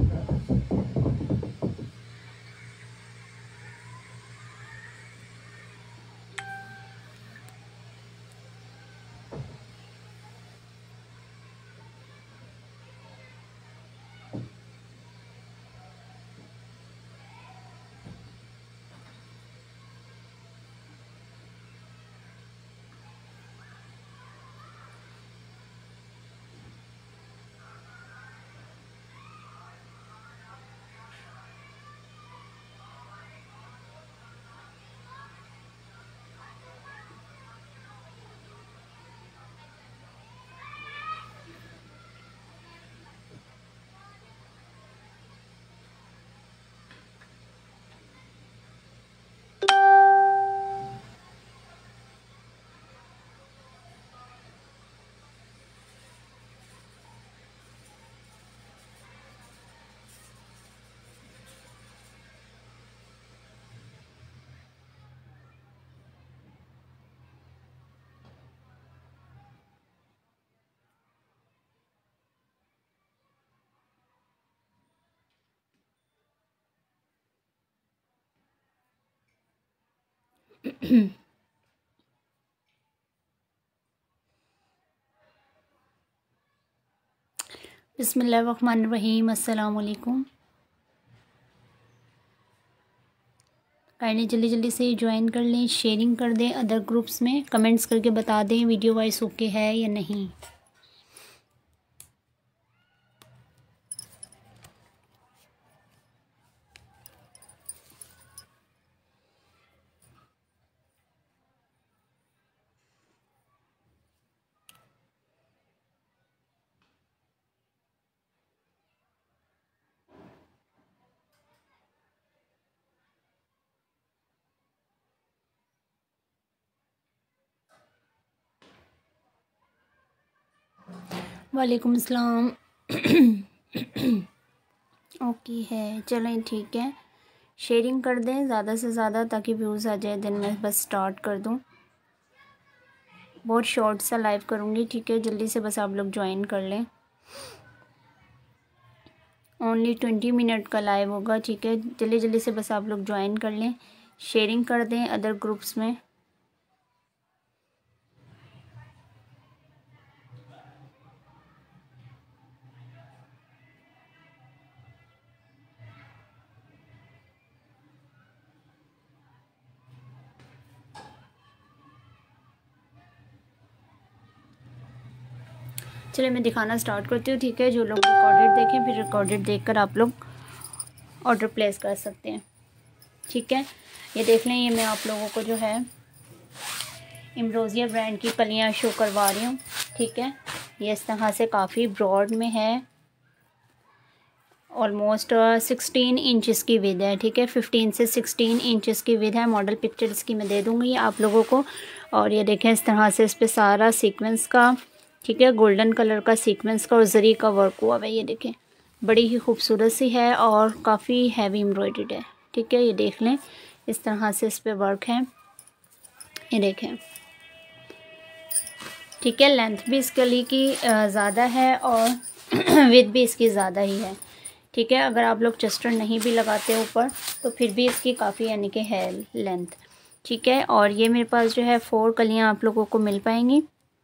बिस्मिल्लाहिर्रहमानिर्रहीम। अस्सलाम वालेकुम। काइंडली जल्दी जल्दी से ज्वाइन कर लें, शेयरिंग कर दें अदर ग्रुप्स में, कमेंट्स करके बता दें वीडियो वाइस ओके है या नहीं। वालेकुम अस्सलाम। ओके है, चलें ठीक है। शेयरिंग कर दें ज़्यादा से ज़्यादा ताकि व्यूज़ आ जाए। दिन मैं बस स्टार्ट कर दूं, बहुत शॉर्ट सा लाइव करूंगी, ठीक है। जल्दी से बस आप लोग ज्वाइन कर लें। ओनली 20 मिनट का लाइव होगा, ठीक है। जल्दी जल्दी से बस आप लोग ज्वाइन कर लें, शेयरिंग कर दें अदर ग्रुप्स में। चलिए मैं दिखाना स्टार्ट करती हूँ, ठीक है। जो लोग रिकॉर्डेड देखें, फिर रिकॉर्डेड देखकर आप लोग ऑर्डर प्लेस कर सकते हैं, ठीक है। ये देख लें, ये मैं आप लोगों को जो है एम्ब्रोसिया ब्रांड की कलियाँ शो करवा रही हूँ, ठीक है। ये इस तरह से काफ़ी ब्रॉड में है, ऑलमोस्ट 16 इंचज़ की विद है, ठीक है। 15 से 16 इंचज़ की विद है। मॉडल पिक्चर इसकी मैं दे दूँगी आप लोगों को। और ये देखें, इस तरह से इस पर सारा सीक्वेंस का, ठीक है, गोल्डन कलर का सीक्वेंस का और जरी का वर्क हुआ है। ये देखें, बड़ी ही खूबसूरत सी है और काफ़ी हैवी एम्ब्रॉयडर्ड है, ठीक है। ये देख लें, इस तरह से इस पर वर्क है, ये देखें, ठीक है। लेंथ भी इस कली की ज़्यादा है और विद भी इसकी ज़्यादा ही है, ठीक है। अगर आप लोग चस्टर नहीं भी लगाते ऊपर तो फिर भी इसकी काफ़ी यानी कि है लेंथ, ठीक है। और ये मेरे पास जो है 4 कलियाँ आप लोगों को मिल पाएंगी,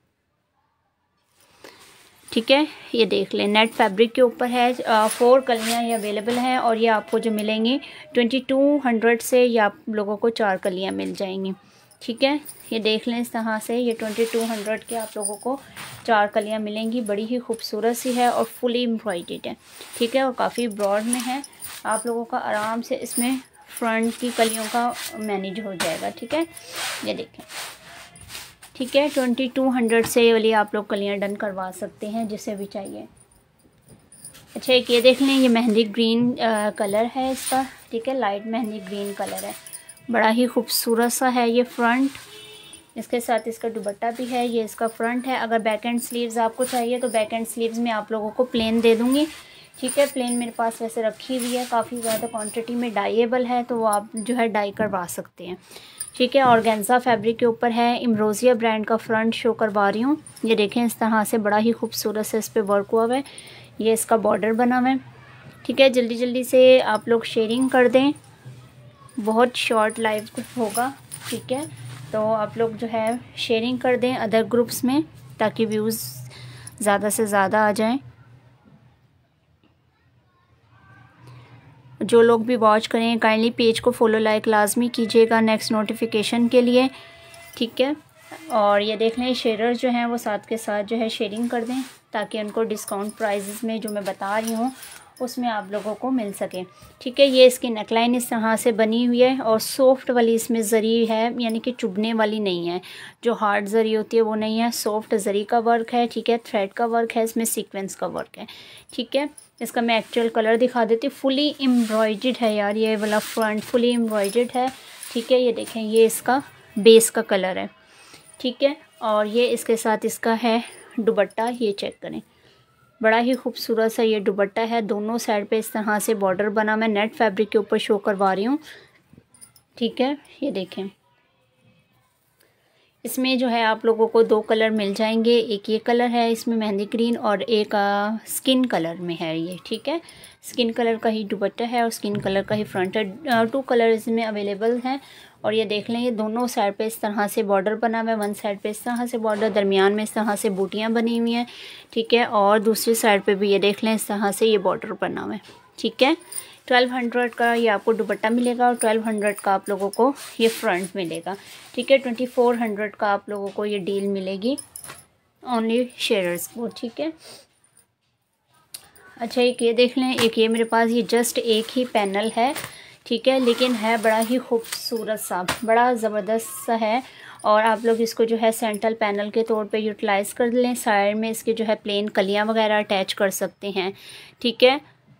ठीक है। ये देख लें, नेट फैब्रिक के ऊपर है। 4 कलियाँ ये अवेलेबल हैं और ये आपको जो मिलेंगी 2200 से, ये आप लोगों को 4 कलियाँ मिल जाएंगी, ठीक है। ये देख लें, इस तरह से ये 2200 के आप लोगों को 4 कलियाँ मिलेंगी। बड़ी ही खूबसूरत सी है और फुली एम्ब्रॉयडर्ड है, ठीक है। और काफ़ी ब्रॉड में है, आप लोगों का आराम से इसमें फ्रंट की कलियों का मैनेज हो जाएगा, ठीक है। ये देखें, ठीक है। 2200 से ये वाली आप लोग कलियाँ डन करवा सकते हैं जिसे भी चाहिए। अच्छा, एक ये देख लें, ये मेहंदी ग्रीन कलर है इसका, ठीक है। लाइट मेहंदी ग्रीन कलर है, बड़ा ही खूबसूरत सा है ये फ्रंट। इसके साथ इसका दुपट्टा भी है, ये इसका फ्रंट है। अगर बैक एंड स्लीव्स आपको चाहिए तो बैक एंड स्लीव्स में आप लोगों को प्लेन दे दूँगी, ठीक है। प्लेन मेरे पास वैसे रखी हुई है, काफ़ी ज़्यादा क्वांटिटी में डाइएबल है, तो वो आप जो है डाई करवा सकते हैं, ठीक है। ऑर्गेन्जा फैब्रिक के ऊपर है, एम्ब्रोसिया ब्रांड का फ्रंट शो करवा रही हूँ। ये देखें, इस तरह से बड़ा ही खूबसूरत से इस पर वर्क हुआ हुआ है। ये इसका बॉर्डर बना हुआ है, ठीक है, जल्दी जल्दी से आप लोग शेयरिंग कर दें, बहुत शॉर्ट लाइव होगा। ठीक है, तो आप लोग जो है शेयरिंग कर दें अदर ग्रुप्स में, ताकि व्यूज़ ज़्यादा से ज़्यादा आ जाएं। जो लोग भी वॉच करें काइंडली पेज को फॉलो लाइक लाजमी कीजिएगा नेक्स्ट नोटिफिकेशन के लिए। ठीक है, और ये देख लें शेयरर जो हैं वो साथ के साथ जो है शेयरिंग कर दें, ताकि उनको डिस्काउंट प्राइजेस में जो मैं बता रही हूँ उसमें आप लोगों को मिल सके। ठीक है, ये इसकी नेकलाइन इस तरह से बनी हुई है और सॉफ्ट वाली इसमें ज़री है, यानी कि चुभने वाली नहीं है। जो हार्ड ज़री होती है वो नहीं है, सॉफ्ट ज़री का वर्क है। ठीक है, थ्रेड का वर्क है, इसमें सीक्वेंस का वर्क है। ठीक है, इसका मैं एक्चुअल कलर दिखा देती हूँ। फुली एम्ब्रॉयडर्ड है यार, ये वाला फ्रंट फुली एम्ब्रॉयडर्ड है। ठीक है, ये देखें, ये इसका बेस का कलर है। ठीक है, और ये इसके साथ इसका है दुपट्टा, ये चेक करें, बड़ा ही खूबसूरत सा ये दुपट्टा है। दोनों साइड पे इस तरह से बॉर्डर बना, मैं नेट फैब्रिक के ऊपर शो करवा रही हूँ। ठीक है, ये देखें, इसमें जो है आप लोगों को दो कलर मिल जाएंगे। एक ये कलर है इसमें मेहंदी ग्रीन, और एक स्किन कलर में है ये। ठीक है, स्किन कलर का ही दुपट्टा है और स्किन कलर का ही फ्रंट है। 2 कलर इसमें अवेलेबल हैं। और ये देख लें, ये दोनों साइड पे इस तरह से बॉर्डर बना हुआ है। वन साइड पे इस तरह से बॉर्डर, दरमियान में इस तरह से बूटियाँ बनी हुई हैं। ठीक है, और दूसरी साइड पे भी ये देख लें इस तरह से ये बॉर्डर बना हुआ है। ठीक है, 1200 का ये आपको दुपट्टा मिलेगा और 1200 का आप लोगों को ये फ्रंट मिलेगा। ठीक है, 2400 का आप लोगों को ये डील मिलेगी ओनली शेयरर्स को। ठीक है, अच्छा एक ये देख लें, एक ये मेरे पास ये जस्ट एक ही पैनल है। ठीक है, लेकिन है बड़ा ही खूबसूरत सा, बड़ा ज़बरदस्त सा है। और आप लोग इसको जो है सेंट्रल पैनल के तौर पे यूटिलाइज़ कर लें। साइड में इसके जो है प्लेन कलियां वगैरह अटैच कर सकते हैं। ठीक है,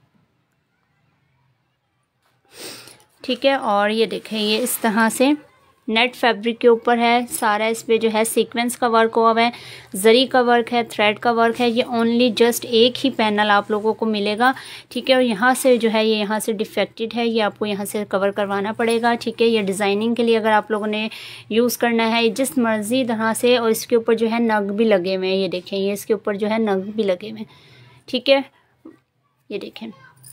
ठीक है, और ये देखें, ये इस तरह से नेट फैब्रिक के ऊपर है सारा। इस पे जो है सीक्वेंस का वर्क हुआ है, जरी का वर्क है, थ्रेड का वर्क है। ये ओनली जस्ट एक ही पैनल आप लोगों को मिलेगा। ठीक है, और यहाँ से जो है ये यहाँ से डिफेक्टेड है, ये आपको यहाँ से कवर करवाना पड़ेगा। ठीक है, ये डिज़ाइनिंग के लिए अगर आप लोगों ने यूज़ करना है जिस मर्ज़ी तरह से। और इसके ऊपर जो है नग भी लगे हुए हैं, ये देखें, ये इसके ऊपर जो है नग भी लगे हुए हैं। ठीक है, ये देखें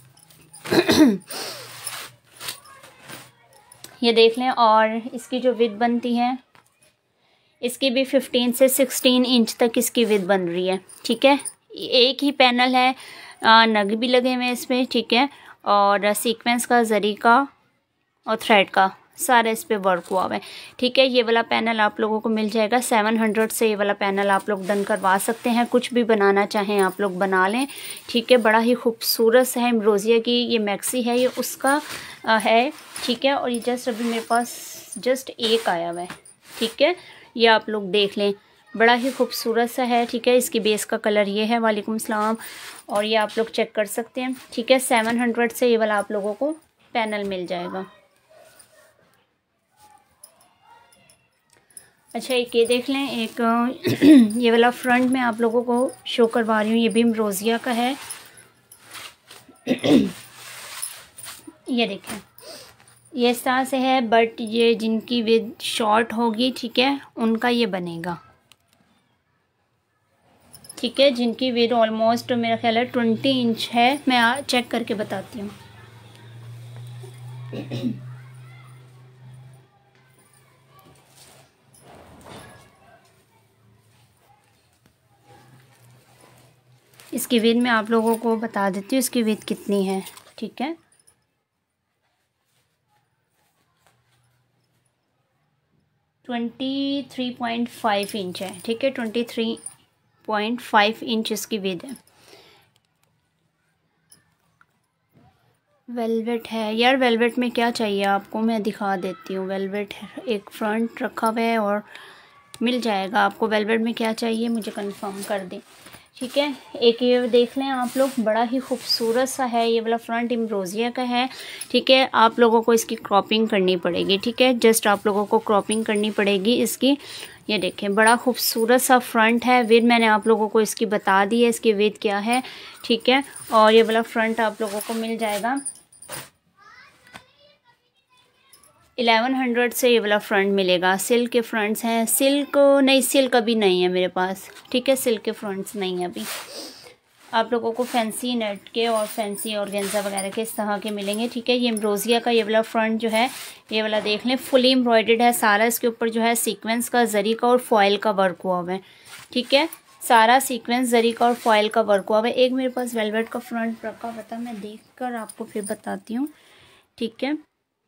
ये देख लें। और इसकी जो विड्थ बनती है, इसकी भी 15 से 16 इंच तक इसकी विड्थ बन रही है। ठीक है, एक ही पैनल है, नग भी लगे हुए हैं इसमें। ठीक है, और सीक्वेंस का, जरी का और थ्रेड का सारा इस पे वर्क हुआ है। ठीक है, ये वाला पैनल आप लोगों को मिल जाएगा 700 से। ये वाला पैनल आप लोग डन करवा सकते हैं, कुछ भी बनाना चाहें आप लोग बना लें। ठीक है, बड़ा ही खूबसूरत सा है। एम्ब्रोसिया की ये मैक्सी है, ये उसका है। ठीक है, और ये जस्ट अभी मेरे पास जस्ट एक आया हुआ है। ठीक है, ये आप लोग देख लें, बड़ा ही खूबसूरत सा है। ठीक है, इसकी बेस का कलर ये है। वालेकुम सलाम, और ये आप लोग चेक कर सकते हैं। ठीक है, 700 से ये वाला आप लोगों को पैनल मिल जाएगा। अच्छा एक ये देख लें, एक ये वाला फ्रंट में आप लोगों को शो करवा रही हूँ, ये भी एम्ब्रोसिया का है। ये देखें, ये इस तरह से है, बट ये जिनकी विड्थ शॉर्ट होगी, ठीक है, उनका ये बनेगा। ठीक है, जिनकी विड्थ ऑलमोस्ट मेरा ख्याल है 20 इंच है, मैं चेक करके बताती हूँ। इसकी विड्थ मैं आप लोगों को बता देती हूँ, इसकी विड्थ कितनी है। ठीक है, ट्वेंटी 3.5 इंच है। ठीक है, 23.5 इंच इसकी विड्थ है। वेलवेट है यार, वेलवेट में क्या चाहिए आपको, मैं दिखा देती हूँ। वेलवेट एक फ्रंट रखा हुआ है और मिल जाएगा आपको। वेलवेट में क्या चाहिए मुझे कंफर्म कर दें। ठीक है, एक ये देख लें आप लोग, बड़ा ही खूबसूरत सा है। ये वाला फ्रंट एम्ब्रोसिया का है। ठीक है, आप लोगों को इसकी क्रॉपिंग करनी पड़ेगी। ठीक है, जस्ट आप लोगों को क्रॉपिंग करनी पड़ेगी इसकी। ये देखें, बड़ा खूबसूरत सा फ्रंट है। विड्थ मैंने आप लोगों को इसकी बता दी है, इसकी विड्थ क्या है। ठीक है, और ये वाला फ्रंट आप लोगों को मिल जाएगा 1100 से। ये वाला फ्रंट मिलेगा। सिल्क के फ्रंट्स हैं, सिल्क नहीं, सिल्क अभी नहीं है मेरे पास। ठीक है, सिल्क के फ्रंट्स नहीं है अभी। आप लोगों को फैंसी नेट के और फैंसी ऑर्गेन्जा वगैरह के इस तरह के मिलेंगे। ठीक है, ये एम्ब्रोसिया का ये वाला फ्रंट जो है ये वाला देख लें, फुली एम्ब्रॉयडर्ड है सारा। इसके ऊपर जो है सीक्वेंस का, जरी का और फॉयल का वर्क हुआ हुआ है। ठीक है, सारा सीक्वेंस, जरी का और फॉयल का वर्क हुआ हुआ है। एक मेरे पास वेलवेट का फ्रंट रखा पता, मैं देख कर आपको फिर बताती हूँ। ठीक है,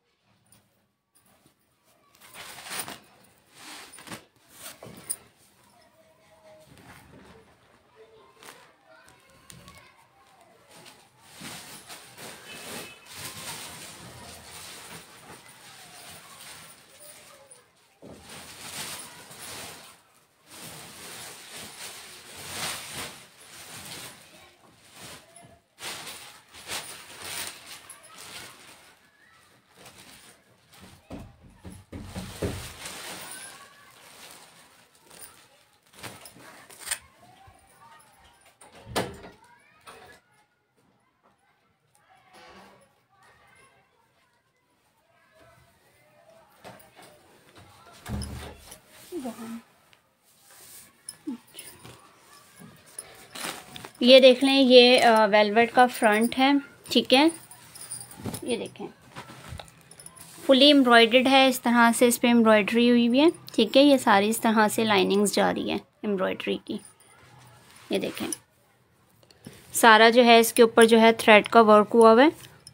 ये देख लें, ये वेलवेट का फ्रंट है। ठीक है, ये देखें फुली एम्ब्रॉयडर्ड है, इस तरह से इस पर एम्ब्रॉयडरी हुई हुई है। ठीक है, ये सारी इस तरह से लाइनिंग्स जा रही है एम्ब्रॉयडरी की। ये देखें सारा जो है इसके ऊपर जो है थ्रेड का वर्क हुआ हुआ है।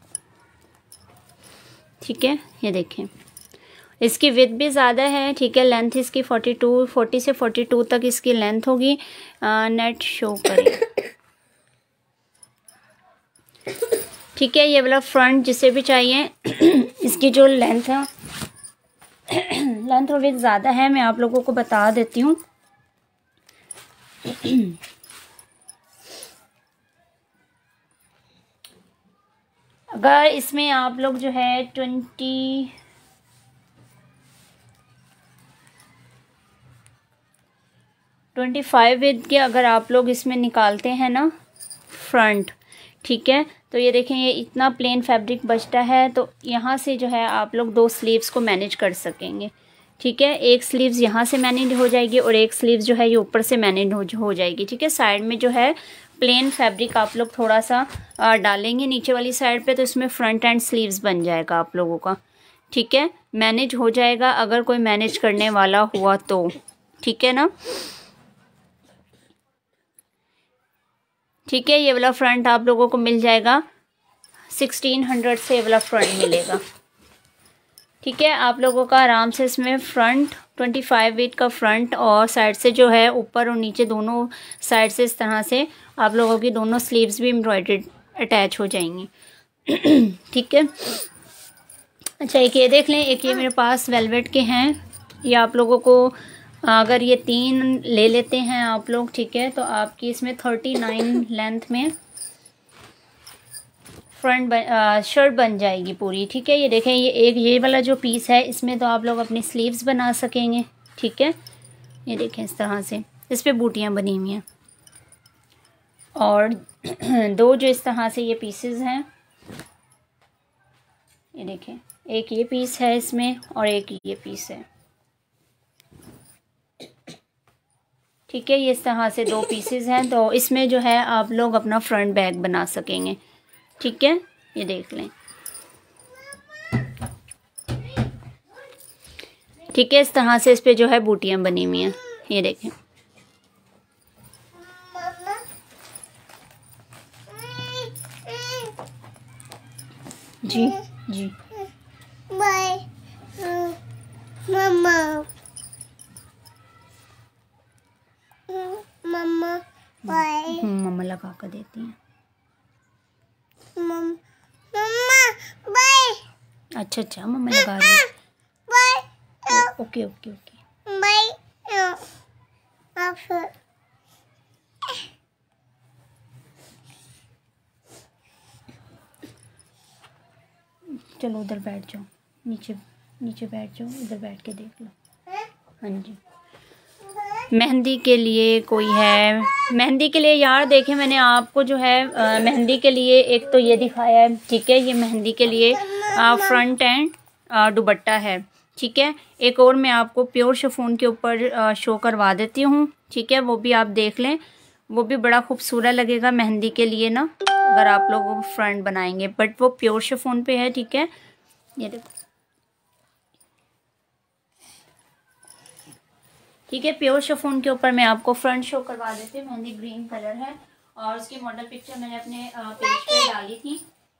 ठीक है, ये देखें इसकी विड्थ भी ज़्यादा है। ठीक है, लेंथ इसकी 40 से 42 तक इसकी लेंथ होगी। नेट शो करें। ठीक है, ये वाला फ्रंट जिसे भी चाहिए इसकी जो लेंथ है लेंथ और विड्थ ज़्यादा है, मैं आप लोगों को बता देती हूँ। अगर इसमें आप लोग जो है 25 विड्थ के अगर आप लोग इसमें निकालते हैं ना फ्रंट, ठीक है, तो ये देखें ये इतना प्लेन फैब्रिक बचता है। तो यहाँ से जो है आप लोग 2 स्लीव्स को मैनेज कर सकेंगे। ठीक है, एक स्लीव्स यहाँ से मैनेज हो जाएगी और एक स्लीव्स जो है ये ऊपर से मैनेज हो जाएगी। ठीक है, साइड में जो है प्लेन फैब्रिक आप लोग थोड़ा सा डालेंगे नीचे वाली साइड पे, तो इसमें फ्रंट एंड स्लीव्स बन जाएगा आप लोगों का। ठीक है, मैनेज हो जाएगा अगर कोई मैनेज करने वाला हुआ तो। ठीक है ना, ठीक है, ये वाला फ्रंट आप लोगों को मिल जाएगा 1600 से, ये वाला फ्रंट मिलेगा। ठीक है, आप लोगों का आराम से इसमें फ्रंट 25 विड्थ का फ्रंट और साइड से जो है ऊपर और नीचे दोनों साइड से इस तरह से आप लोगों की दोनों स्लीव्स भी एम्ब्रॉयडर्ड अटैच हो जाएंगी। ठीक है, अच्छा एक ये देख लें, एक ये मेरे पास वेलवेट के हैं। ये आप लोगों को अगर ये 3 ले लेते हैं आप लोग, ठीक है, तो आपकी इसमें 39 लेंथ में फ्रंट शर्ट बन जाएगी पूरी। ठीक है, ये देखें ये वाला जो पीस है इसमें तो आप लोग अपनी स्लीव्स बना सकेंगे। ठीक है, ये देखें इस तरह से इस पे बूटियाँ बनी हुई हैं और 2 जो इस तरह से ये पीसेस हैं, ये देखें एक ये पीस है इसमें और एक ये पीस है। ठीक है, ये इस तरह से 2 पीसेस हैं, तो इसमें जो है आप लोग अपना फ्रंट बैग बना सकेंगे। ठीक है, ये देख लें। ठीक है, इस तरह से इस पे जो है बूटियां बनी हुई हैं, ये देखें। जी जी बाय मम्मा, मम्मा बाय। मम्मा लगा कर देती हैं। मम्मा बाय। अच्छा अच्छा, मम्मा लगा रही है। Bye. Okay okay okay bye. आप चलो उधर बैठ जाओ, नीचे नीचे बैठ जाओ, उधर बैठ के देख लो। हाँ जी, मेहंदी के लिए कोई है? मेहंदी के लिए यार देखें, मैंने आपको जो है मेहंदी के लिए एक तो ये दिखाया है। ठीक है, ये मेहंदी के लिए फ्रंट एंड दुपट्टा है। ठीक है, एक और मैं आपको प्योर शिफॉन के ऊपर शो करवा देती हूँ। ठीक है, वो भी आप देख लें, वो भी बड़ा खूबसूरत लगेगा मेहंदी के लिए ना, अगर आप लोग फ्रंट बनाएंगे। बट वो प्योर शिफॉन पे है, ठीक है। ये देखो, ठीक है, प्योर शिफॉन के ऊपर मैं आपको फ्रंट शो करवा देती हूँ। मेहंदी ग्रीन कलर है और उसकी मॉडल पिक्चर मैंने अपने पेज पे डाली थी।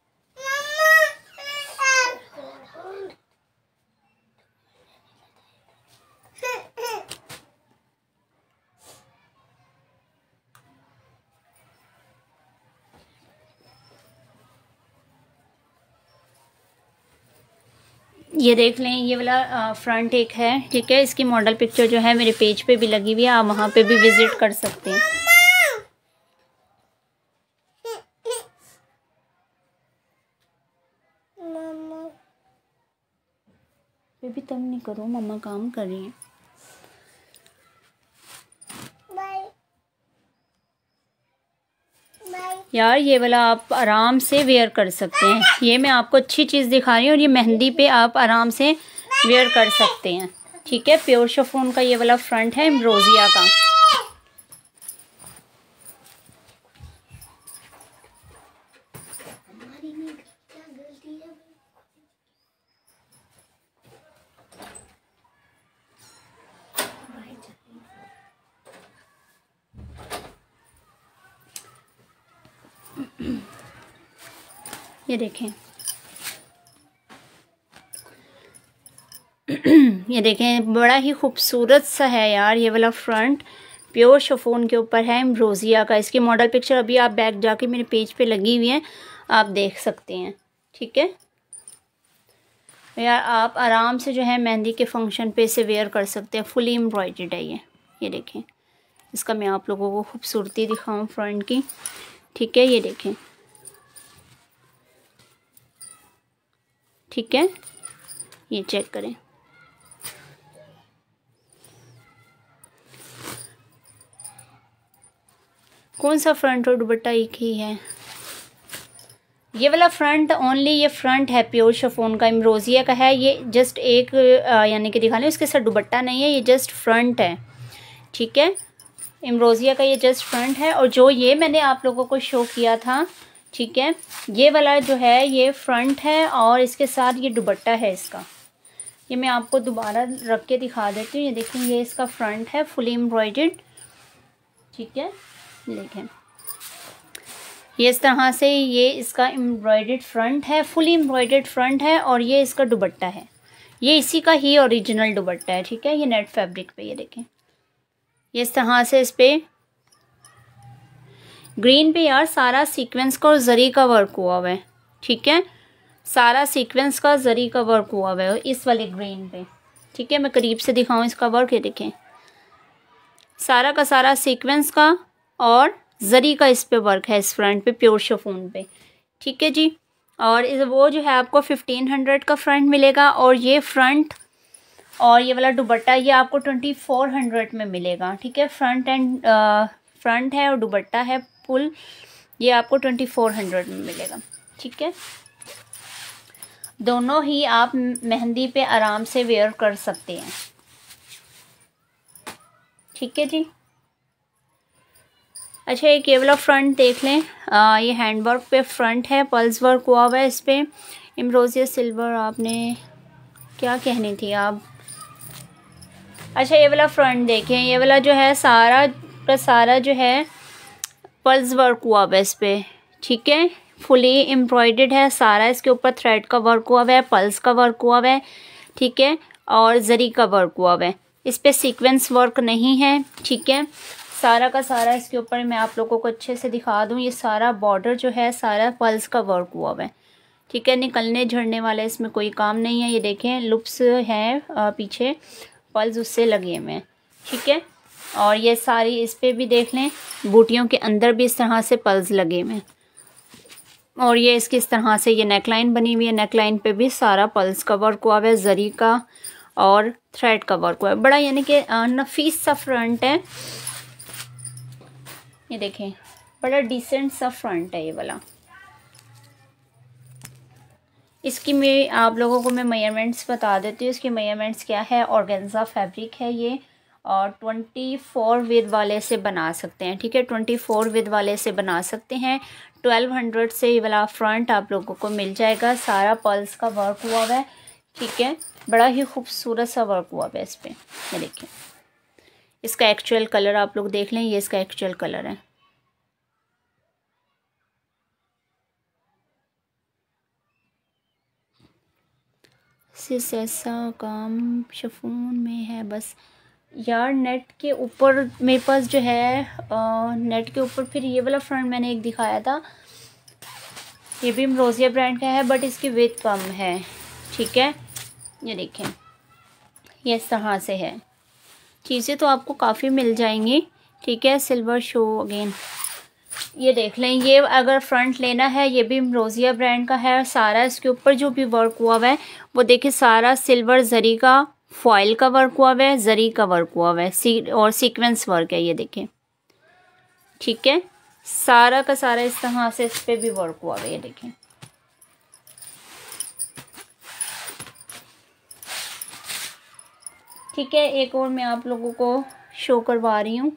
ये देख लें, ये वाला फ्रंट एक है, ठीक है। इसकी मॉडल पिक्चर जो है मेरे पेज पे भी लगी हुई है, आप वहाँ पे भी विजिट कर सकते हैं। बेबी तंग नहीं करो, मम्मा काम कर रही है। यार ये वाला आप आराम से वेयर कर सकते हैं। ये मैं आपको अच्छी चीज़ दिखा रही हूँ और ये मेहंदी पे आप आराम से वेयर कर सकते हैं, ठीक है। प्योर शिफॉन का ये वाला फ्रंट है एम्ब्रोसिया का। ये देखें, ये देखें, बड़ा ही खूबसूरत सा है यार ये वाला फ्रंट। प्योर शिफॉन के ऊपर है एम्ब्रोसिया का। इसकी मॉडल पिक्चर अभी आप बैक जाके मेरे पेज पे लगी हुई है, आप देख सकते हैं, ठीक है यार। आप आराम से जो है मेहंदी के फंक्शन पे इसे वेयर कर सकते हैं। फुली एम्ब्रॉयडर्ड है ये देखें। इसका मैं आप लोगों को खूबसूरती दिखाऊं फ्रंट की, ठीक है। ये देखें, ठीक है, ये चेक करें। कौन सा फ्रंट और दुपट्टा एक ही है? ये वाला फ्रंट ओनली, ये फ्रंट है प्योर शिफॉन का, एम्ब्रोसिया का है। ये जस्ट एक यानी कि दिखा लें, उसके साथ दुपट्टा नहीं है, ये जस्ट फ्रंट है, ठीक है। एम्ब्रोसिया का ये जस्ट फ्रंट है। और जो ये मैंने आप लोगों को शो किया था, ठीक है, ये वाला जो है ये फ्रंट है और इसके साथ ये दुपट्टा है इसका। ये मैं आपको दोबारा रख के दिखा देती हूँ। ये देखें, ये इसका फ्रंट है फुली एम्ब्रॉयडर्ड, ठीक है। देखें, ये इस तरह से ये इसका एम्ब्रॉयडर्ड फ्रंट है, फुली एम्ब्रॉयडर्ड फ्रंट है। और ये इसका दुपट्टा है, ये इसी का ही ओरिजिनल दुपट्टा है, ठीक है। ये नेट फैब्रिक पे, ये देखें, ये इस तरह से इस पे ग्रीन पे यार सारा सीक्वेंस का और जरी का वर्क हुआ हुआ है, ठीक है। सारा सीक्वेंस का जरी का वर्क हुआ हुआ है इस वाले ग्रीन पे, ठीक है। मैं करीब से दिखाऊं इसका वर्क, ये देखें, सारा का सारा सीक्वेंस का और जरी का इस पे वर्क है, इस फ्रंट पे प्योर शिफॉन पे, ठीक है जी। और इस वो जो है आपको 1500 का फ्रंट मिलेगा। और ये फ्रंट और ये वाला दुपट्टा ये आपको 2400 में मिलेगा, ठीक है। फ्रंट है और दुपट्टा है फुल, ये आपको 2400 में मिलेगा, ठीक है। दोनों ही आप मेहंदी पे आराम से वेयर कर सकते हैं, ठीक है जी। अच्छा, एक ये वाला फ्रंट देख लें। ये हैंडवर्क पे फ्रंट है, पल्स वर्क हुआ हुआ है इस पे, एम्ब्रोसिया सिल्वर। आपने क्या कहनी थी आप? अच्छा, ये वाला फ्रंट देखें, ये वाला जो है सारा का सारा जो है पल्स वर्क हुआ हुआ है इस पे, ठीक है। फुली एम्ब्रॉयडर्ड है सारा, इसके ऊपर थ्रेड का वर्क हुआ हुआ है, पल्स का वर्क हुआ हुआ है, ठीक है। और जरी का वर्क हुआ हुआ है, इस पे सीक्वेंस वर्क नहीं है, ठीक है। सारा का सारा इसके ऊपर मैं आप लोगों को अच्छे से दिखा दूं, ये सारा बॉर्डर जो है सारा पल्स का वर्क हुआ हुआ है, ठीक है। निकलने झड़ने वाला इसमें कोई काम नहीं है। ये देखें, लुप्स हैं पीछे, पल्स उससे लगे हुए हैं, ठीक है। और ये सारी इस पे भी देख लें, बूटियों के अंदर भी इस तरह से पल्स लगे हुए हैं। और ये इसकी इस तरह से ये नेकलाइन बनी हुई है, नेकलाइन पे भी सारा पल्स का वर्क हुआ हुआ है, जरी का और थ्रेड का वर्क हुआ है। बड़ा यानी कि नफीस सा फ्रंट है, ये देखें, बड़ा डिसेंट सा फ्रंट है ये वाला। इसकी मैं आप लोगों को मैं मेजरमेंट्स बता देती हूँ। इसके मेजरमेंट्स क्या है, ऑर्गेन्जा फैब्रिक है ये, और 24 विद वाले से बना सकते हैं, ठीक है। 24 विद वाले से बना सकते हैं। 1200 से ये वाला फ्रंट आप लोगों को मिल जाएगा। सारा पर्ल्स का वर्क हुआ हुआ है, ठीक है। बड़ा ही खूबसूरत सा वर्क हुआ हुआ है इस पर। ये देखिए, इसका एक्चुअल कलर आप लोग देख लें, ये इसका एक्चुअल कलर है। सिर्फ ऐसा काम शिफॉन में है बस यार। नेट के ऊपर मेरे पास जो है नेट के ऊपर फिर ये वाला फ्रंट मैंने एक दिखाया था, ये भी इम्रोजिया ब्रांड का है बट इसकी विड्थ कम है, ठीक है। ये देखें, ये इस तरह से है। चीज़ें तो आपको काफ़ी मिल जाएंगी, ठीक है। सिल्वर शो अगेन, ये देख लें। ये अगर फ्रंट लेना है, ये भी इम्रोजिया ब्रांड का है। सारा इसके ऊपर जो भी वर्क हुआ हुआ है वो देखिए, सारा सिल्वर जरी का फॉइल का वर्क हुआ हुआ है, जरी का वर्क हुआ हुआ है और सीक्वेंस वर्क है, ये देखें, ठीक है। सारा का सारा इस तरह से इस पे भी वर्क हुआ हुआ है, ये देखें। ठीक है, एक और मैं आप लोगों को शो करवा रही हूँ।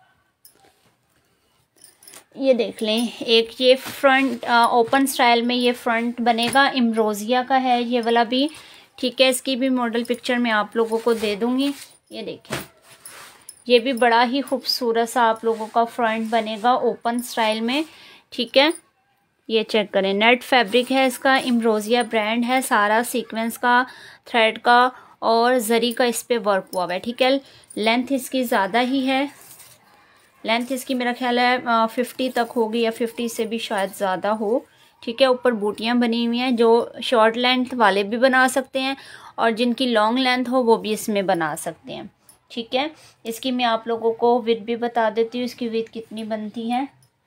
ये देख लें, एक ये फ्रंट ओपन स्टाइल में ये फ्रंट बनेगा, इम्रोजिया का है ये वाला भी, ठीक है। इसकी भी मॉडल पिक्चर मैं आप लोगों को दे दूँगी। ये देखें, ये भी बड़ा ही खूबसूरत सा आप लोगों का फ्रंट बनेगा ओपन स्टाइल में, ठीक है। ये चेक करें, नेट फैब्रिक है इसका, इम्रोजिया ब्रांड है। सारा सीक्वेंस का, थ्रेड का और जरी का इस पे वर्क हुआ है, ठीक है। लेंथ इसकी ज़्यादा ही है, लेंथ इसकी मेरा ख्याल है 50 तक होगी या 50 से भी शायद ज़्यादा हो, ठीक है। ऊपर बूटियाँ बनी हुई हैं, जो शॉर्ट लेंथ वाले भी बना सकते हैं और जिनकी लॉन्ग लेंथ हो वो भी इसमें बना सकते हैं, ठीक है। इसकी मैं आप लोगों को विड्थ भी बता देती हूँ, इसकी विड्थ कितनी बनती है।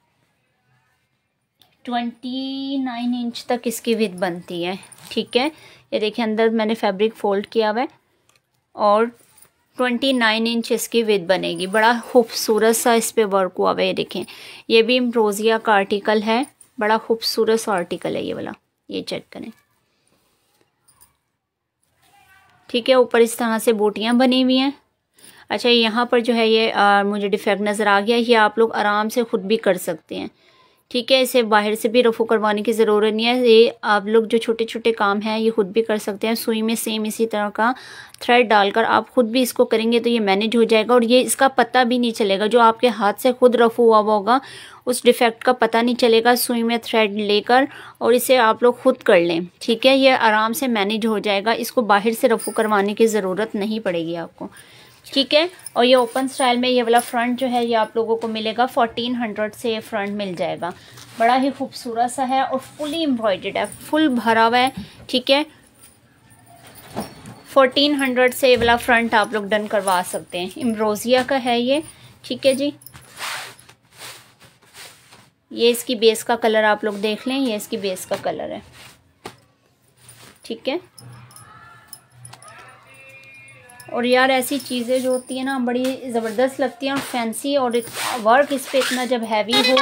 29 इंच तक इसकी विड्थ बनती है, ठीक है। ये देखिए, अंदर मैंने फैब्रिक फोल्ड किया हुआ है और 29 इंच इसकी विड्थ बनेगी। बड़ा खूबसूरत सा इस पे वर्क हुआ हुआ है, ये देखें। ये भी इम्रोजिया का आर्टिकल है, बड़ा खूबसूरत सा आर्टिकल है ये वाला, ये चेक करें, ठीक है। ऊपर इस तरह से बूटियाँ बनी हुई हैं। अच्छा, यहाँ पर जो है ये मुझे डिफेक्ट नज़र आ गया, ये आप लोग आराम से ख़ुद भी कर सकते हैं, ठीक है। इसे बाहर से भी रफू करवाने की ज़रूरत नहीं है। ये आप लोग जो छोटे छोटे काम हैं ये खुद भी कर सकते हैं। सुई में सेम इसी तरह का थ्रेड डालकर आप खुद भी इसको करेंगे तो ये मैनेज हो जाएगा और ये इसका पता भी नहीं चलेगा। जो आपके हाथ से खुद रफू हुआ होगा उस डिफेक्ट का पता नहीं चलेगा। सुई में थ्रेड लेकर और इसे आप लोग खुद कर लें, ठीक है। ये आराम से मैनेज हो जाएगा, इसको बाहर से रफू करवाने की ज़रूरत नहीं पड़ेगी आपको, ठीक है। और ये ओपन स्टाइल में ये वाला फ्रंट जो है ये आप लोगों को मिलेगा 1400 से ये फ्रंट मिल जाएगा। बड़ा ही खूबसूरत सा है और फुली एम्ब्रॉयडर्ड है, फुल भरा हुआ है, ठीक है। 1400 से ये वाला फ्रंट आप लोग डन करवा सकते हैं। इम्रोजिया का है ये, ठीक है जी। ये इसकी बेस का कलर आप लोग देख लें, ये इसकी बेस का कलर है, ठीक है। और यार ऐसी चीज़ें जो होती है ना बड़ी ज़बरदस्त लगती हैं और फैंसी, और वर्क इस पे इतना जब हैवी हो,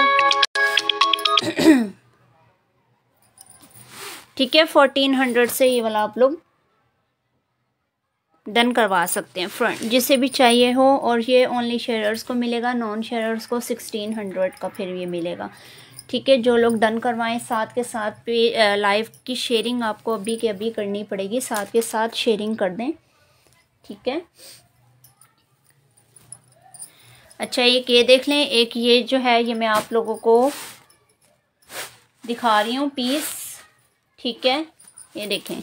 ठीक है। 1400 से ये वाला आप लोग डन करवा सकते हैं फ्रंट, जिसे भी चाहिए हो। और ये ओनली शेयरर्स को मिलेगा, नॉन शेयरर्स को 1600 का फिर ये मिलेगा, ठीक है। जो लोग डन करवाएं साथ के साथ पे लाइव की शेयरिंग आपको अभी के अभी करनी पड़ेगी, साथ के साथ शेयरिंग कर दें, ठीक है। अच्छा, एक ये देख लें, एक ये जो है ये मैं आप लोगों को दिखा रही हूँ पीस, ठीक है। ये देखें,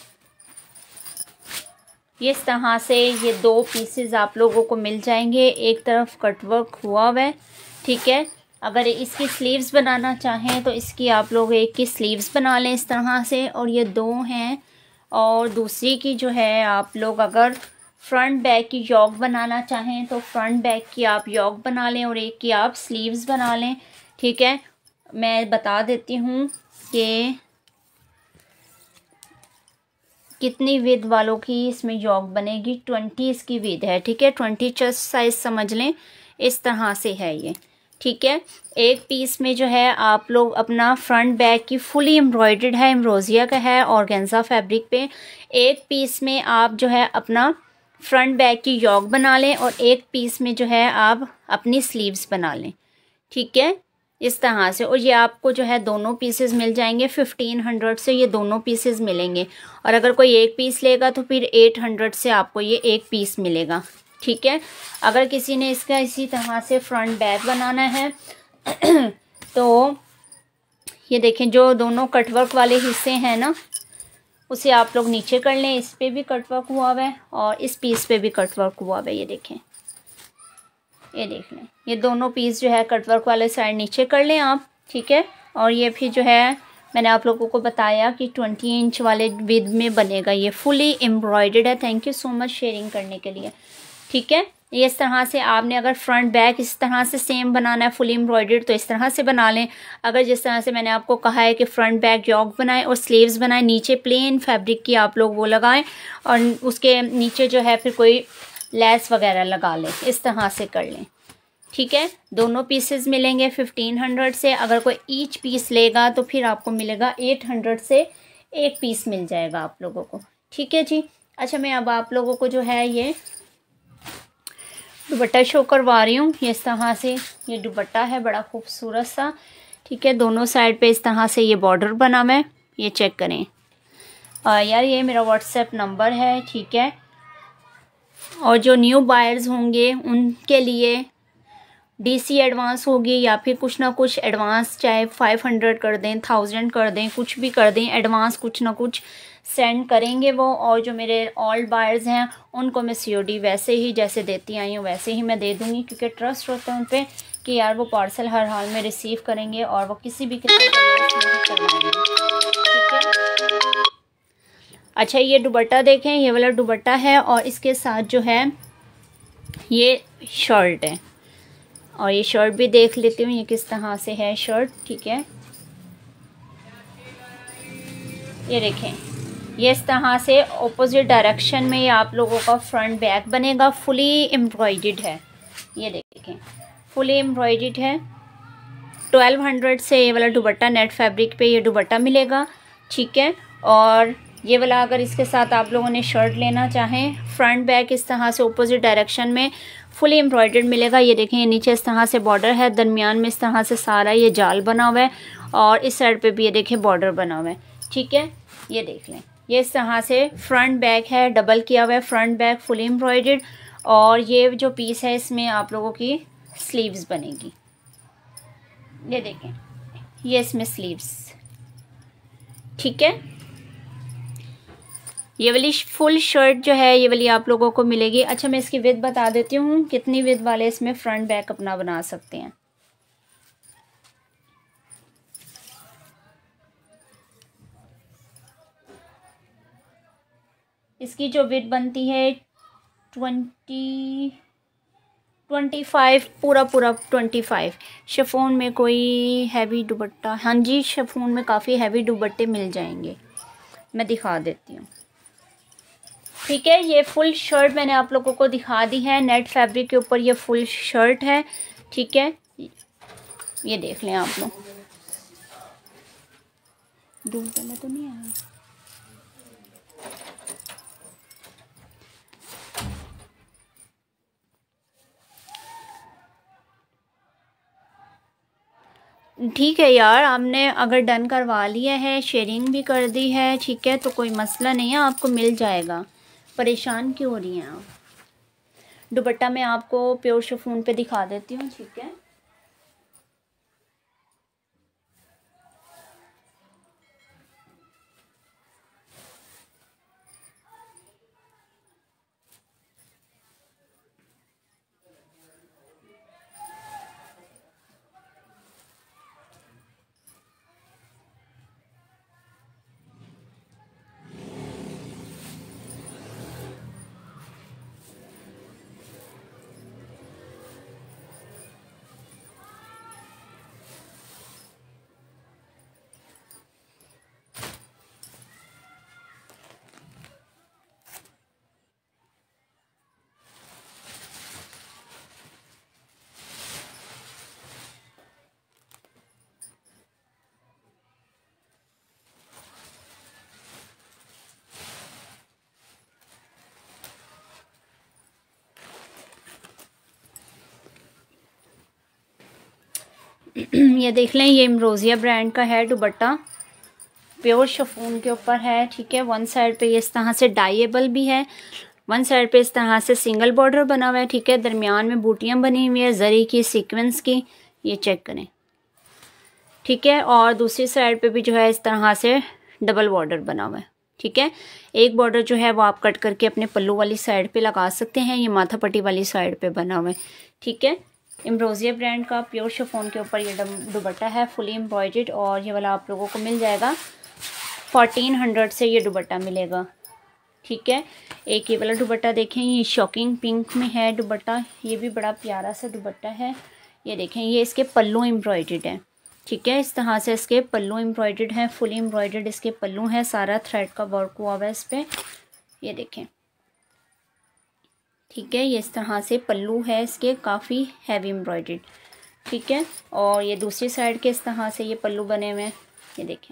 ये इस तरह से ये दो पीसेस आप लोगों को मिल जाएंगे। एक तरफ कटवर्क हुआ हुआ है, ठीक है। अगर इसकी स्लीव्स बनाना चाहें तो इसकी आप लोग एक की स्लीव्स बना लें इस तरह से, और ये दो हैं। और दूसरी की जो है आप लोग अगर फ्रंट बैक की यॉक बनाना चाहें तो फ्रंट बैक की आप यॉक बना लें और एक की आप स्लीव्स बना लें, ठीक है। मैं बता देती हूँ कि कितनी विद वालों की इसमें यॉक बनेगी। 20 इसकी विद है, ठीक है। 20 चेस्ट साइज समझ लें, इस तरह से है ये, ठीक है। एक पीस में जो है आप लोग अपना फ्रंट बैक की फुली एम्ब्रॉयडर्ड है, इम्रोजिया का है ऑर्गेन्जा फैब्रिक पे। एक पीस में आप जो है अपना फ्रंट बैक की योक बना लें और एक पीस में जो है आप अपनी स्लीव्स बना लें, ठीक है, इस तरह से। और ये आपको जो है दोनों पीसेस मिल जाएंगे 1500 से, ये दोनों पीसेस मिलेंगे। और अगर कोई एक पीस लेगा तो फिर 800 से आपको ये एक पीस मिलेगा, ठीक है। अगर किसी ने इसका इसी तरह से फ्रंट बैक बनाना है तो ये देखें, जो दोनों कटवर्क वाले हिस्से हैं ना, उसे आप लोग नीचे कर लें। इस पे भी कटवर्क हुआ हुआ है और इस पीस पे भी कटवर्क हुआ हुआ है, ये देखें, ये देख लें। ये दोनों पीस जो है कटवर्क वाले साइड नीचे कर लें आप, ठीक है। और ये फिर जो है मैंने आप लोगों को बताया कि 20 इंच वाले विद में बनेगा, ये फुली एम्ब्रॉयडर्ड है। Thank you so much sharing करने के लिए, ठीक है। ये इस तरह से आपने अगर फ्रंट बैक इस तरह से सेम बनाना है फुली एम्ब्रॉयडर्ड तो इस तरह से बना लें। अगर जिस तरह से मैंने आपको कहा है कि फ्रंट बैक योक बनाएं और स्लीव्स बनाएं, नीचे प्लेन फैब्रिक की आप लोग वो लगाएं और उसके नीचे जो है फिर कोई लेस वगैरह लगा लें, इस तरह से कर लें, ठीक है। दोनों पीसेस मिलेंगे 1500 से। अगर कोई ईच पीस लेगा तो फिर आपको मिलेगा 800 से, एक पीस मिल जाएगा आप लोगों को, ठीक है जी। अच्छा, मैं अब आप लोगों को जो है ये दुपट्टा शो करवा रही हूँ। ये इस तरह से ये दुपट्टा है, बड़ा खूबसूरत सा, ठीक है। दोनों साइड पे इस तरह से ये बॉर्डर बना हुआ है, ये चेक करें। यार ये मेरा व्हाट्सएप नंबर है, ठीक है। और जो न्यू बायर्स होंगे उनके लिए डीसी एडवांस होगी या फिर कुछ ना कुछ एडवांस, चाहे 500 कर दें, 1000 कर दें, कुछ भी कर दें, एडवांस कुछ ना कुछ सेंड करेंगे वो। और जो मेरे ओल्ड बायर्स हैं उनको मैं सीओडी वैसे ही जैसे देती आई हूँ वैसे ही मैं दे दूँगी, क्योंकि ट्रस्ट होता है उन पर कि यार वो पार्सल हर हाल में रिसीव करेंगे और वो किसी भी किस्म का करवाएंगे, ठीक है। अच्छा, ये दुपट्टा देखें, ये वाला दुपट्टा है और इसके साथ जो है ये शर्ट है। और ये शर्ट भी देख लेती हूँ ये किस तरह से है शर्ट, ठीक है। ये देखें, ये इस तरह से ऑपोजिट डायरेक्शन में ये आप लोगों का फ्रंट बैक बनेगा, फुली एम्ब्रॉयडर्ड है, ये देखें फुली एम्ब्रॉयडर्ड है। 1200 से ये वाला दुपट्टा नेट फैब्रिक पे ये दुपट्टा मिलेगा, ठीक है। और ये वाला अगर इसके साथ आप लोगों ने शर्ट लेना चाहें, फ्रंट बैक इस तरह से ऑपोजिट डायरेक्शन में फुली एम्ब्रॉयडर्ड मिलेगा। ये देखें, ये नीचे इस तरह से बॉर्डर है, दरमियान में इस तरह से सारा ये जाल बना हुआ है और इस साइड पे भी ये देखें बॉर्डर बना हुआ है, ठीक है। ये देख लें, ये इस तरह से फ्रंट बैक है, डबल किया हुआ है फ्रंट बैक फुली एम्ब्रॉयडर्ड। और ये जो पीस है इसमें आप लोगों की स्लीव्स बनेगी, ये देखें, ये इसमें स्लीव्स, ठीक है। ये वाली फुल शर्ट जो है ये वाली आप लोगों को मिलेगी। अच्छा, मैं इसकी विड्थ बता देती हूँ, कितनी विड्थ वाले इसमें फ्रंट बैक अपना बना सकते हैं। इसकी जो विड्थ बनती है 25 पूरा 25। शिफॉन में कोई हैवी दुपट्टा, हाँ जी शिफॉन में काफ़ी हैवी दुपट्टे मिल जाएंगे, मैं दिखा देती हूँ, ठीक है। ये फुल शर्ट मैंने आप लोगों को दिखा दी है, नेट फैब्रिक के ऊपर ये फुल शर्ट है, ठीक है। ये देख लें आप लोग, दूर वाला तो नहीं आया, ठीक है यार। आपने अगर डन करवा लिया है, शेयरिंग भी कर दी है, ठीक है, तो कोई मसला नहीं है, आपको मिल जाएगा। परेशान क्यों हो रही हैं आप। दुपट्टा मैं आपको प्योर शिफॉन पे दिखा देती हूँ, ठीक है। ये देख लें, ये इम्रोजिया ब्रांड का है दुपट्टा, प्योर शिफॉन के ऊपर है। ठीक है, वन साइड पे ये इस तरह से डाइएबल भी है, वन साइड पे इस तरह से सिंगल बॉर्डर बना हुआ है। ठीक है, दरमियान में बूटियां बनी हुई है जरी की, सीक्वेंस की, ये चेक करें। ठीक है, और दूसरी साइड पे भी जो है इस तरह से डबल बॉर्डर बना हुआ है। ठीक है, एक बॉर्डर जो है वो आप कट करके अपने पल्लू वाली साइड पे लगा सकते हैं, ये माथा पट्टी वाली साइड पे बना हुआ है। ठीक है, इम्रोजिया ब्रांड का प्योर शिफॉन के ऊपर ये दुपट्टा है, फुली एम्ब्रॉयडर्ड, और ये वाला आप लोगों को मिल जाएगा 1400 से ये दुपट्टा मिलेगा। ठीक है, एक ये वाला दुपट्टा देखें, ये शॉकिंग पिंक में है दुपट्टा, ये भी बड़ा प्यारा सा दुपट्टा है। ये देखें, ये इसके पल्लू एम्ब्रॉयडर्ड है। ठीक है, इस तरह से इसके पल्लू एम्ब्रॉयडर्ड है, फुली एम्ब्रॉयडर्ड इसके पल्लू है, सारा थ्रेड का वर्क हुआ हुआ है इस पर, ये देखें। ठीक है, ये इस तरह से पल्लू है इसके, काफ़ी हैवी एम्ब्रॉयडर्ड। ठीक है, और ये दूसरी साइड के इस तरह से ये पल्लू बने हुए हैं, ये देखें।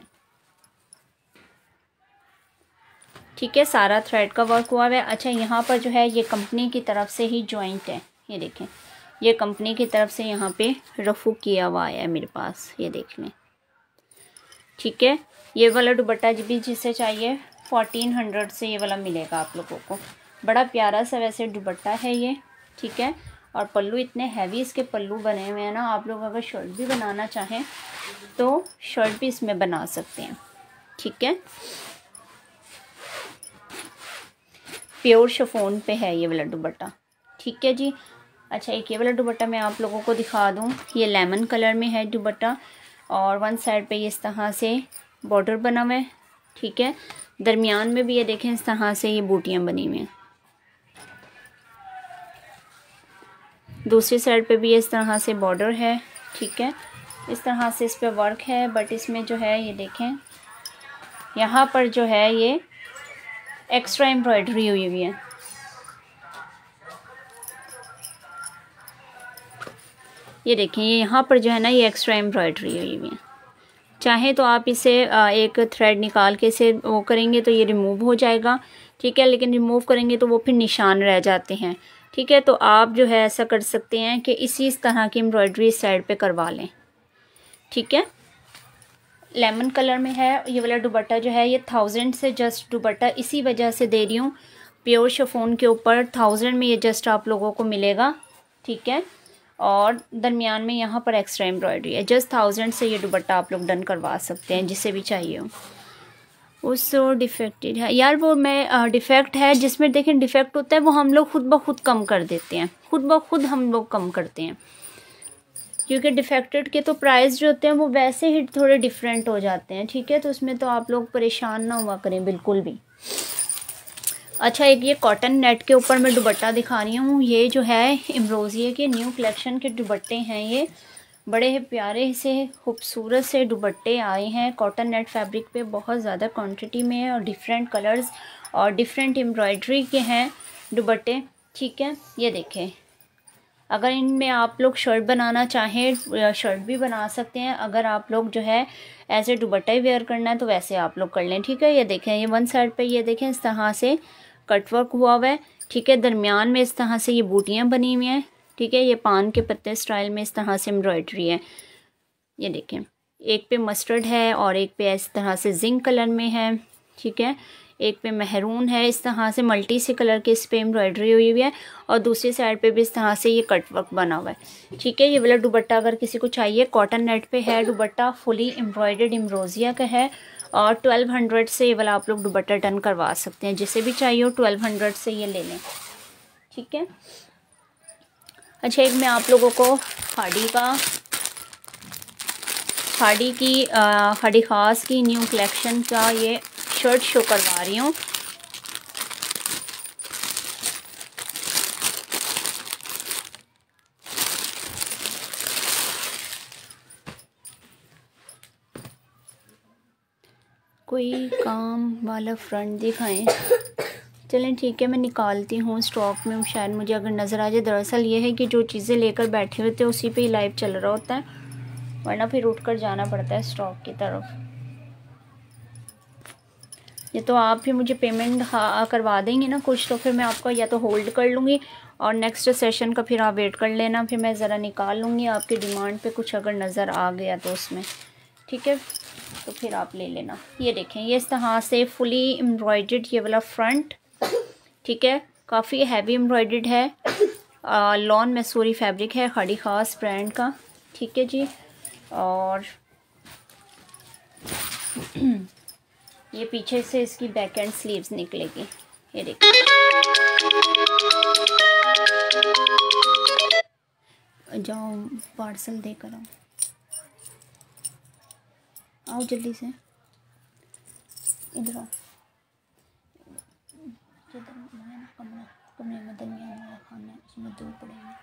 ठीक है, सारा थ्रेड का वर्क हुआ है। अच्छा, यहाँ पर जो है ये कंपनी की तरफ से ही जॉइंट है, ये देखें, ये कंपनी की तरफ से यहाँ पे रफू किया हुआ है मेरे पास, ये देख लें। ठीक है, ये वाला दुपट्टा भी जिसे चाहिए 1400 से ये वाला मिलेगा आप लोगों को, बड़ा प्यारा सा वैसे दुपट्टा है ये। ठीक है, और पल्लू इतने हैवी इसके पल्लू बने हुए हैं ना, आप लोग अगर शर्ट भी बनाना चाहें तो शर्ट भी इसमें बना सकते हैं। ठीक है, प्योर शिफॉन पे है ये वाला दुपट्टा। ठीक है जी। अच्छा, एक ये वाला दुपट्टा मैं आप लोगों को दिखा दूं, ये लेमन कलर में है दुपट्टा, और वन साइड पे ये इस तरह से बॉर्डर बना हुआ है। ठीक है, दरमियान में भी ये देखें इस तरह से ये बूटियां बनी हुई हैं, दूसरी साइड पे भी ये इस तरह से बॉर्डर है। ठीक है, इस तरह से इस पे वर्क है, बट इसमें जो है ये देखें यहाँ पर जो है ये एक्स्ट्रा एम्ब्रॉयडरी हुई हुई है। ये देखिए, ये यहाँ पर जो है ना ये एक्स्ट्रा एम्ब्रॉयडरी हुई हुई है। चाहे तो आप इसे एक थ्रेड निकाल के इसे वो करेंगे तो ये रिमूव हो जाएगा। ठीक है, लेकिन रिमूव करेंगे तो वो फिर निशान रह जाते हैं। ठीक है, तो आप जो है ऐसा कर सकते हैं कि इसी तरह की एम्ब्रॉयडरी इस साइड पे करवा लें। ठीक है, लेमन कलर में है ये वाला दुपट्टा जो है, ये 1000 से जस्ट दुपट्टा इसी वजह से दे रही हूँ, प्योर शिफॉन के ऊपर 1000 में ये जस्ट आप लोगों को मिलेगा। ठीक है, और दरमियान में यहाँ पर एक्स्ट्रा एम्ब्रॉयडरी है, जस्ट 1000 से ये दुपट्टा आप लोग डन करवा सकते हैं जिसे भी चाहिए हो। उस डिफेक्टेड है यार, वो मैं डिफेक्ट है जिसमें देखें डिफेक्ट होता है वो हम लोग खुद ब खुद कम कर देते हैं, खुद ब खुद हम लोग कम करते हैं, क्योंकि डिफेक्टेड के तो प्राइस जो होते हैं वो वैसे ही थोड़े डिफरेंट हो जाते हैं। ठीक है, तो उसमें तो आप लोग परेशान ना हुआ करें बिल्कुल भी। अच्छा, एक ये कॉटन नेट के ऊपर मैं दुपट्टा दिखा रही हूँ, ये जो है इम्रोजिया के न्यू कलेक्शन के दुपट्टे हैं, ये बड़े प्यारे से खूबसूरत से दुपट्टे आए हैं कॉटन नेट फैब्रिक पे, बहुत ज़्यादा क्वांटिटी में है, और डिफरेंट कलर्स और डिफरेंट एम्ब्रॉयडरी के हैं दुपट्टे। ठीक है, ये देखें, अगर इनमें आप लोग शर्ट बनाना चाहें शर्ट भी बना सकते हैं, अगर आप लोग जो है ऐसे दुपट्टा ही वेयर करना है तो वैसे आप लोग कर लें। ठीक है, ये देखें, ये वन साइड पे ये देखें इस तरह से कटवर्क हुआ हुआ है। ठीक है, दरमियान में इस तरह से ये बूटियां बनी हुई हैं। ठीक है, ये पान के पत्ते स्टाइल में इस तरह से एम्ब्रॉयडरी है, ये देखें, एक पे मस्टर्ड है और एक पे इस तरह से जिंक कलर में है। ठीक है, एक पे मेहरून है, इस तरह से मल्टी से कलर के इस पे एम्ब्रॉयडरी हुई हुई है, और दूसरी साइड पे भी इस तरह से ये कटवर्क बना हुआ है। ठीक है, ये वाला दुपट्टा अगर किसी को चाहिए, कॉटन नेट पे है दुपट्टा, फुली एम्ब्रॉयडर्ड इम्रोजिया का है, और 1200 से ये वाला आप लोग दुपट्टा डन करवा सकते हैं, जिसे भी चाहिए हो 1200 से ये ले लें। ठीक है, अच्छा, एक मैं आप लोगों को खाड़ी खास की न्यू कलेक्शन का ये शर्ट शो करवा रही हूँ। कोई काम वाला फ्रंट दिखाएं। चलें ठीक है, मैं निकालती हूँ स्टॉक में, शायद मुझे अगर नज़र आ जाए। दरअसल ये है कि जो चीज़ें लेकर बैठे हुए थे उसी पे ही लाइव चल रहा होता है, वरना फिर उठकर जाना पड़ता है स्टॉक की तरफ। ये तो आप भी मुझे पेमेंट करवा देंगे ना कुछ, तो फिर मैं आपका या तो होल्ड कर लूँगी और नेक्स्ट सेशन का फिर आप वेट कर लेना, फिर मैं ज़रा निकाल लूँगी आपकी डिमांड पे कुछ अगर नज़र आ गया तो उसमें, ठीक है, तो फिर आप ले लेना। ये देखें, ये इस तरह से फुली एम्ब्रॉयडर्ड ये वाला फ्रंट, ठीक है, काफ़ी हैवी एम्ब्रॉयडर्ड है, लॉन मैसूरी फैब्रिक है, खाड़ी ख़ास ब्रांड का, ठीक है जी। और ये पीछे से इसकी बैक एंड स्लीव्स निकलेगी, ये देखिए। जाओ पार्सल देकर आओ जल्दी से, इधर आओ, कमरे में दरमियान वाला खाना है, उसमें दो पड़ेंगे,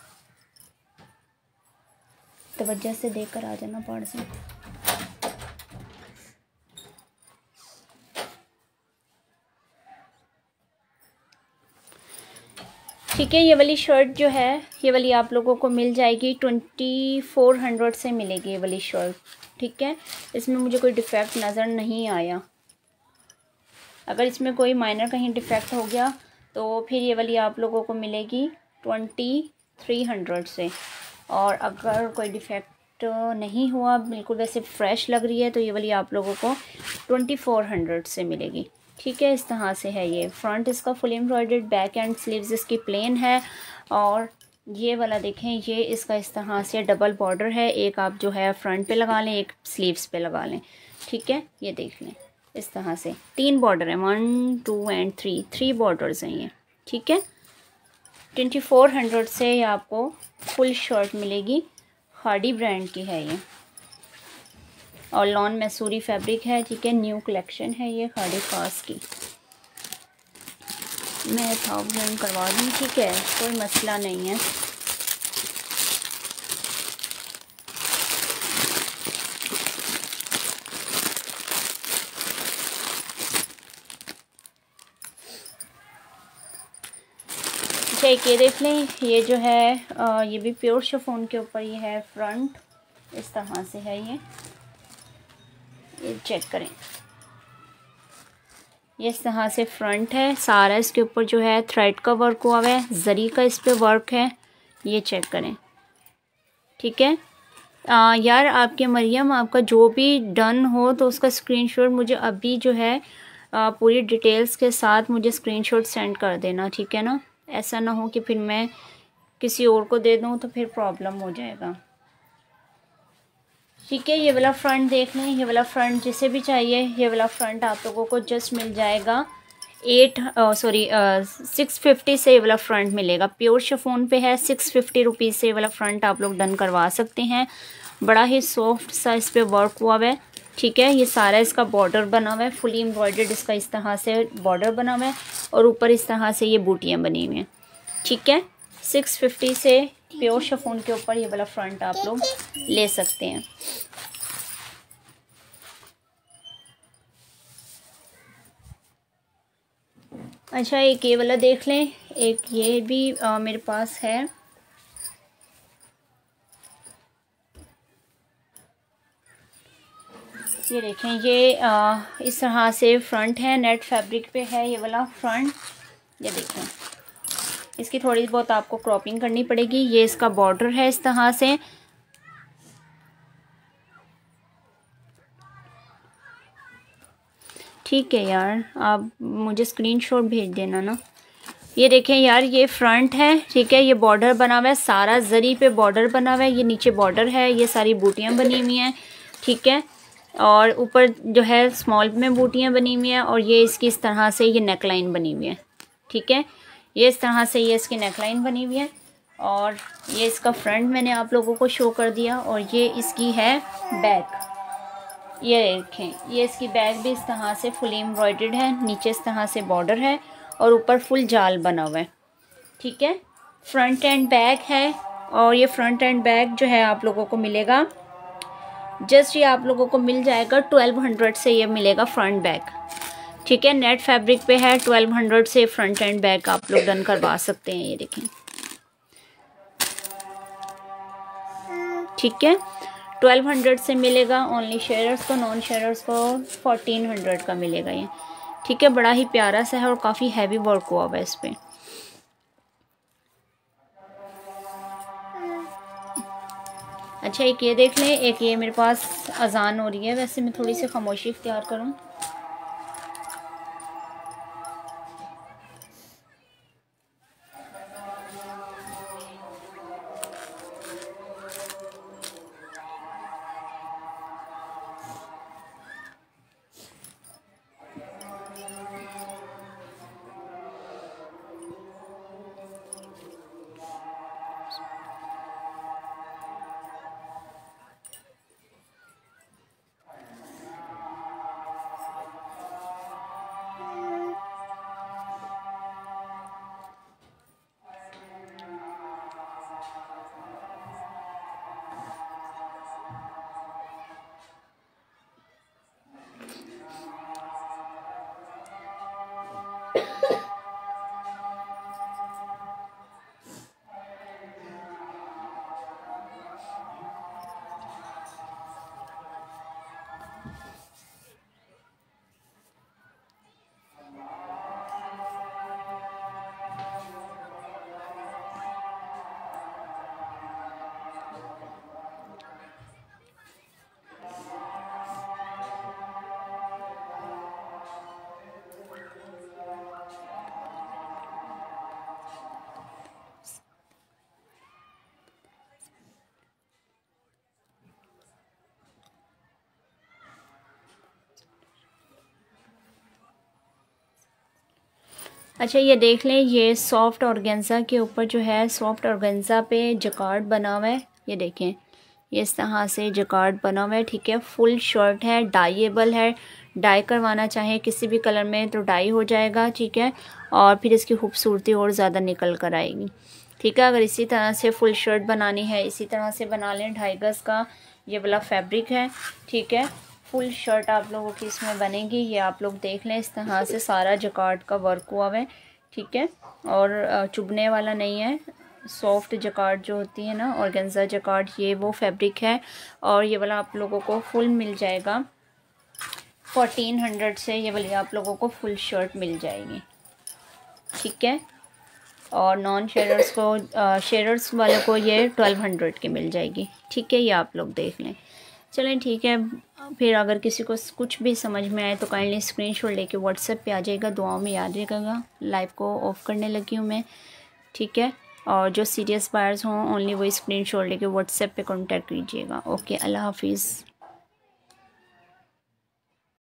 तवज्जो से देकर आ जाना पार्सल। ठीक है, ये वाली शर्ट जो है ये वाली आप लोगों को मिल जाएगी 2400 से मिलेगी ये वाली शर्ट, ठीक है। इसमें मुझे कोई डिफ़ेक्ट नज़र नहीं आया, अगर इसमें कोई माइनर कहीं डिफ़ेक्ट हो गया तो फिर ये वाली आप लोगों को मिलेगी 2300 से, और अगर कोई डिफ़ेक्ट नहीं हुआ, बिल्कुल वैसे फ़्रेश लग रही है, तो ये वाली आप लोगों को 2400 से मिलेगी, ठीक है। इस तरह से है ये फ्रंट इसका full embroidered, back and sleeves इसकी प्लेन है, और ये वाला देखें, ये इसका इस तरह से डबल बॉर्डर है, एक आप जो है फ्रंट पे लगा लें, एक स्लीव्स पे लगा लें, ठीक है। ये देख लें, इस तरह से 3 बॉर्डर है, 1 2 एंड 3 बॉर्डर्स हैं ये, ठीक है। 2400 से ये आपको फुल शर्ट मिलेगी, खाड़ी ब्रांड की है ये, और लॉन मैसूरी फैब्रिक है, ठीक है, न्यू कलेक्शन है ये खाड़ी खास की। मैं 1000 करवा दूँ, ठीक है, कोई मसला नहीं है। ठीक, ये देख लें, ये जो है ये भी प्योर शिफॉन के ऊपर ये है फ्रंट, इस तरह से है ये चेक करें, ये इस तरह से फ्रंट है सारा, इसके ऊपर जो है थ्रेड का वर्क हुआ हुआ है, जरी का इस पे वर्क है, ये चेक करें, ठीक है। यार आपके मरियम, आपका जो भी डन हो तो उसका स्क्रीनशॉट मुझे अभी जो है पूरी डिटेल्स के साथ मुझे स्क्रीनशॉट सेंड कर देना, ठीक है ना, ऐसा ना हो कि फिर मैं किसी और को दे दूँ तो फिर प्रॉब्लम हो जाएगा, ठीक है। ये वाला फ्रंट देख लें, ये वाला फ्रंट जिसे भी चाहिए, ये वाला फ्रंट आप लोगों को जस्ट मिल जाएगा 650 से ये वाला फ्रंट मिलेगा, प्योर शिफॉन पे है, 650 रुपीज़ से ये वाला फ्रंट आप लोग डन करवा सकते हैं। बड़ा ही सॉफ्ट सा इस पर वर्क हुआ है, ठीक है। ये सारा इसका बॉर्डर बना हुआ है, फुली एम्ब्रॉयडर्ड इसका इस तरह से बॉर्डर बना हुआ है, और ऊपर इस तरह से ये बूटियाँ बनी हुई हैं, ठीक है। 650 से प्योर शिफॉन के ऊपर ये वाला फ्रंट आप लोग ले सकते हैं। अच्छा, एक ये वाला देख लें, एक ये भी मेरे पास है, ये देखें, ये इस तरह से फ्रंट है, नेट फैब्रिक पे है ये वाला फ्रंट, ये देखें, इसकी थोड़ी बहुत आपको क्रॉपिंग करनी पड़ेगी, ये इसका बॉर्डर है इस तरह से, ठीक है यार, आप मुझे स्क्रीनशॉट भेज देना ना। ये देखें यार, ये फ्रंट है, ठीक है, ये बॉर्डर बना हुआ है, सारा जरी पे बॉर्डर बना हुआ है, ये नीचे बॉर्डर है, ये सारी बूटियाँ बनी हुई हैं, ठीक है, और ऊपर जो है स्मॉल में बूटियाँ बनी हुई हैं, और ये इसकी इस तरह से ये नेकलाइन बनी हुई है, ठीक है, ये इस तरह से ये इसकी नेकलाइन बनी हुई है, और ये इसका फ्रंट मैंने आप लोगों को शो कर दिया, और ये इसकी है बैक, ये देखें, ये इसकी बैक भी इस तरह से फुली एम्ब्रॉयडर्ड है, नीचे इस तरह से बॉर्डर है, और ऊपर फुल जाल बना हुआ है, ठीक है। फ्रंट एंड बैक है, और ये फ्रंट एंड बैक जो है आप लोगों को मिलेगा, जस्ट ये आप लोगों को मिल जाएगा 1200 से, ये मिलेगा फ्रंट बैक, ठीक है। नेट फैब्रिक पे है, 1200 से फ्रंट एंड बैक आप लोग डन करवा सकते हैं, ये देखें, ठीक है। 1200 से मिलेगा ओनली शेयरर्स को, नॉन शेयरर्स को 1400 का मिलेगा ये, ठीक है। बड़ा ही प्यारा सा है और काफ़ी हैवी वर्क हुआ हुआ है इस पर, अच्छा एक ये देख लें, एक ये मेरे पास अजान हो रही है, वैसे मैं थोड़ी सी खामोशी इख्तियार करूँ। अच्छा ये देख लें, ये सॉफ्ट ऑर्गेन्जा के ऊपर जो है, सॉफ्ट ऑर्गेन्जा पे जकार्ड बना हुआ है। ये देखें, ये इस तरह से जकार्ड बना हुआ है, ठीक है। फुल शर्ट है, डाइएबल है, डाई करवाना चाहे किसी भी कलर में तो डाई हो जाएगा, ठीक है। और फिर इसकी खूबसूरती और ज़्यादा निकल कर आएगी, ठीक है। अगर इसी तरह से फुल शर्ट बनानी है, इसी तरह से बना लें। 2.5 गज का ये वाला फैब्रिक है, ठीक है। फुल शर्ट आप लोगों की इसमें बनेगी। ये आप लोग देख लें, इस तरह से सारा जकार्ड का वर्क हुआ है, ठीक है। और चुभने वाला नहीं है। सॉफ्ट जकार्ड जो होती है ना, ऑर्गेन्जा जकार्ड, ये वो फैब्रिक है। और ये वाला आप लोगों को फुल मिल जाएगा 1400 से। ये वाली आप लोगों को फुल शर्ट मिल जाएगी, ठीक है। और नॉन शेयरर्स को, शेयरर्स वालों को ये 1200 की मिल जाएगी, ठीक है। ये आप लोग देख लें। चलें ठीक है। फिर अगर किसी को कुछ भी समझ में आए तो काइंडली स्क्रीनशॉट लेके व्हाट्सएप पे आ जाएगा। दुआओं में याद रखिएगा। लाइव को ऑफ करने लगी हूँ मैं, ठीक है। और जो सीरियस बायर्स हों ओनली वही स्क्रीनशॉट लेके व्हाट्सएप पे कांटेक्ट कीजिएगा। ओके, अल्लाह हाफिज़।